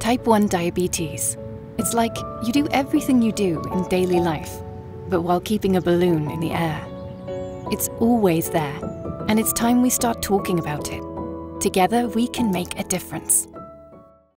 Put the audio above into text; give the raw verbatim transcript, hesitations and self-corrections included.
Type one diabetes. It's like you do everything you do in daily life, but while keeping a balloon in the air. It's always there, and it's time we start talking about it. Together, we can make a difference.